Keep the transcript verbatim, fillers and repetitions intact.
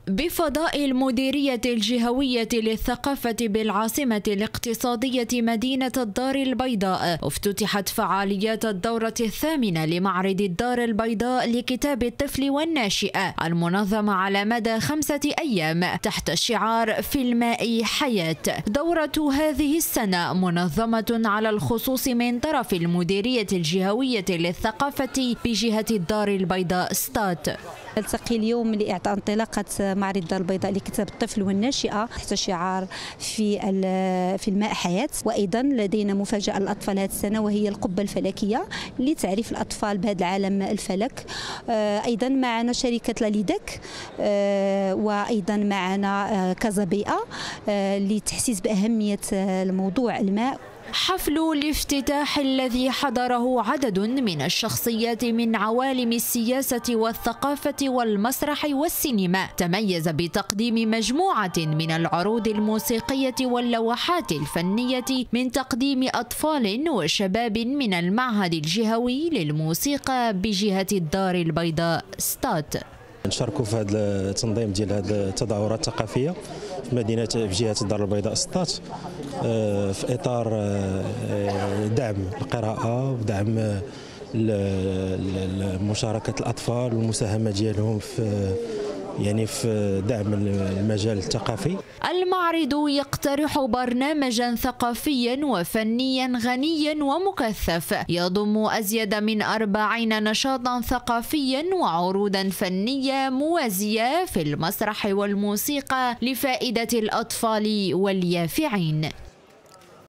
بفضاء المديرية الجهوية للثقافة بالعاصمة الاقتصادية مدينة الدار البيضاء افتتحت فعاليات الدورة الثامنة لمعرض الدار البيضاء لكتاب الطفل والناشئة المنظمة على مدى خمسة أيام تحت شعار في الماء حياة. دورة هذه السنة منظمة على الخصوص من طرف المديرية الجهوية للثقافة بجهة الدار البيضاء ستات. نلتقي اليوم لإعطاء انطلاقة معرض الدار البيضاء لكتاب الطفل والناشئة تحت شعار في في الماء حياة، وأيضا لدينا مفاجأة للأطفال هذه السنة وهي القبة الفلكية لتعريف الأطفال بهذا العالم الفلك. أيضا معنا شركة لاليدك وأيضا معنا كازا بيئة لتحسيس بأهمية الموضوع الماء. حفل الافتتاح الذي حضره عدد من الشخصيات من عوالم السياسة والثقافة والمسرح والسينما تميز بتقديم مجموعة من العروض الموسيقية واللوحات الفنية من تقديم أطفال وشباب من المعهد الجهوي للموسيقى بجهة الدار البيضاء ستات. نشاركوا في هذا التنظيم ديال هذه التظاهرات الثقافيه في مدينه في جهه الدار البيضاء ستات في اطار دعم القراءه ودعم مشاركه الاطفال والمساهمه ديالهم في يعني في دعم المجال الثقافي. المعرض يقترح برنامجا ثقافيا وفنيا غنيا ومكثف يضم أزيد من أربعين نشاطا ثقافيا وعروضا فنية موازية في المسرح والموسيقى لفائدة الأطفال واليافعين.